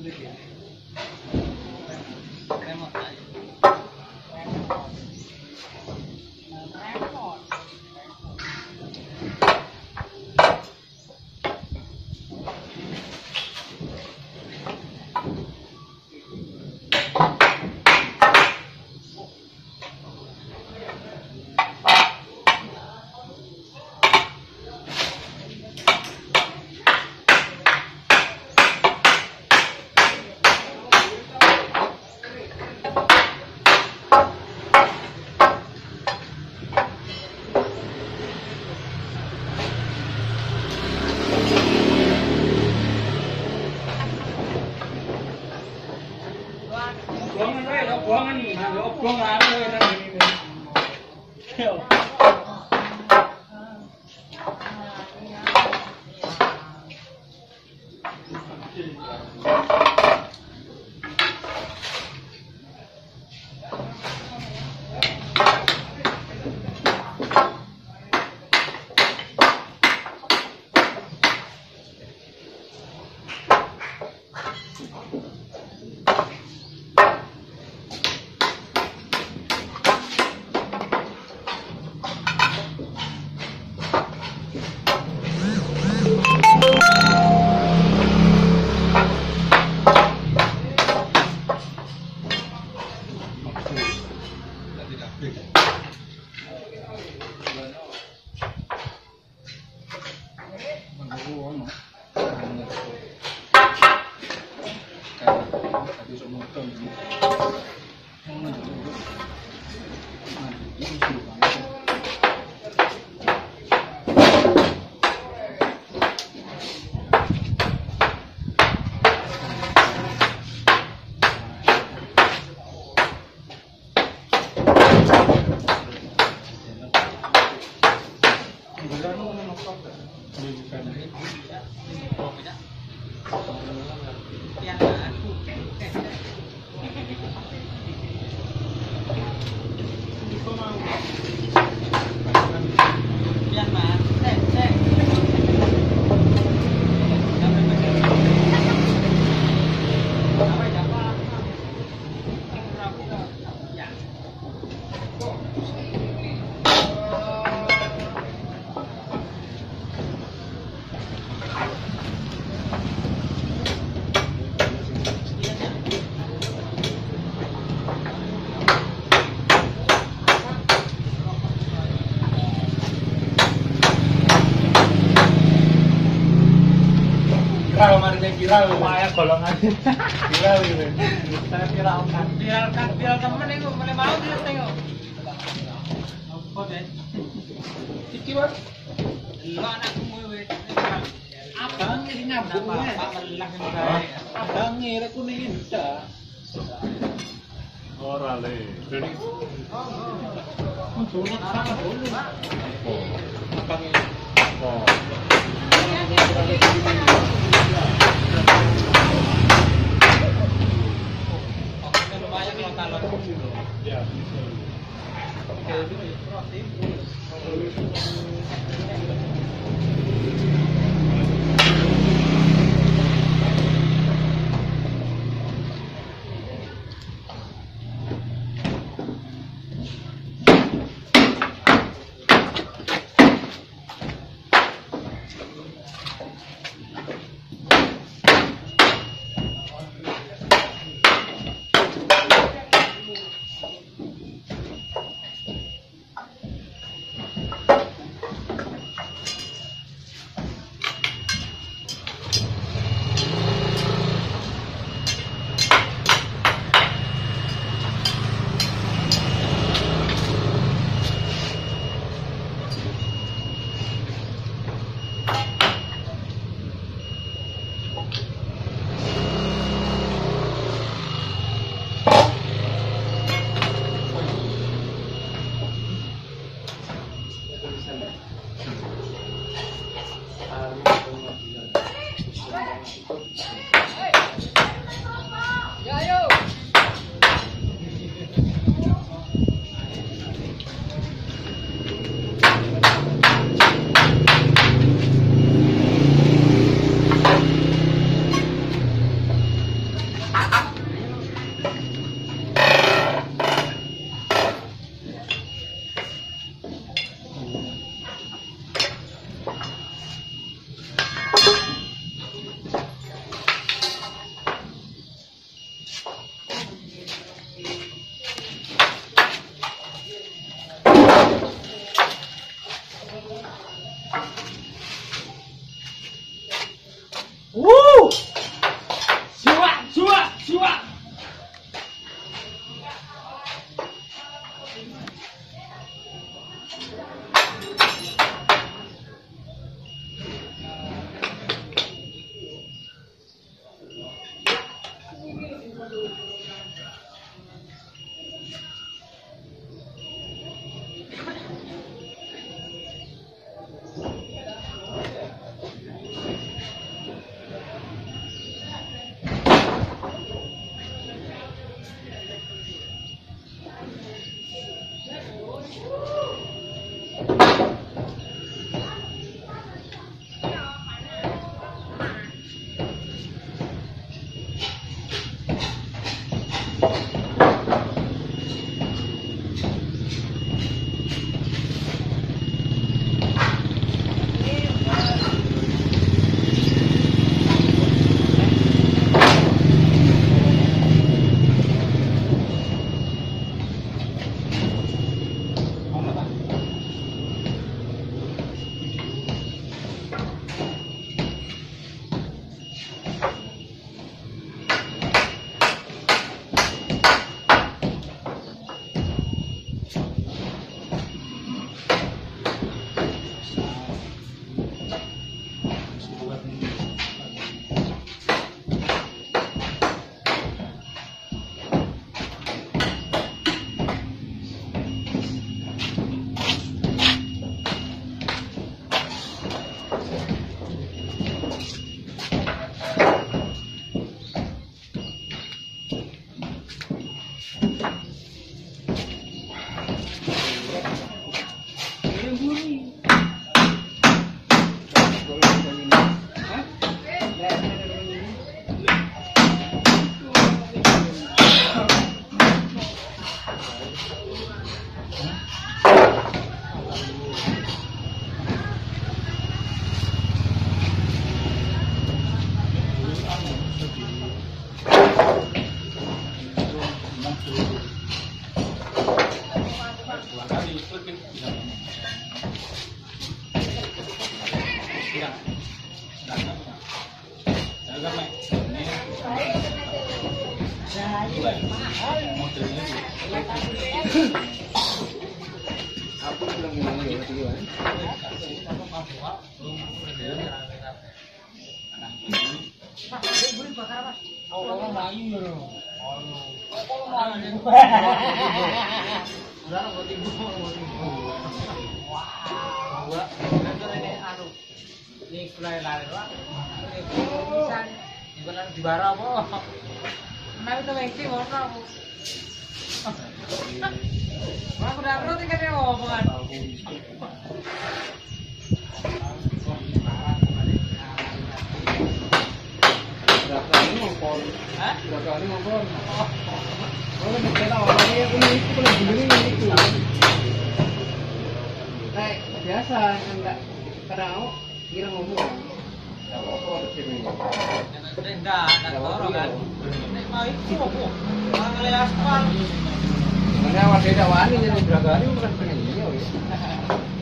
Viral, Maya golongan viral gitu. Saya viral temen itu boleh mau dia tengok. Apa deh? Iki Pak. Lo anakku wis. Abang ini nyambung ya. Abang ngira kuning enggak. Ora le. Jadi dulu apa dulu? Oh. Abang ini. Oh. Ya. Tidak. Jangan mek. Modelnya Aku bilang gimana ya tadi kan? Orang Melayu ya. Ini kulai lari lah. Ini di bara apa? Nah itu mengki warna apa? Aku dah perlu tinggal dia omongan. Berapa ini ngomong? Hah? Berapa ini ngomong? Kalau kita awalnya aku nih itu kalau begini itu. Kayak biasa enggak kadang aku kira ngomong. Kalau aku ada sini. Enggak toro kan. Nek mau itu apa? Orang ngeli aspal. Makanya awal beda wani jadi berapa hari bukan pengen iya.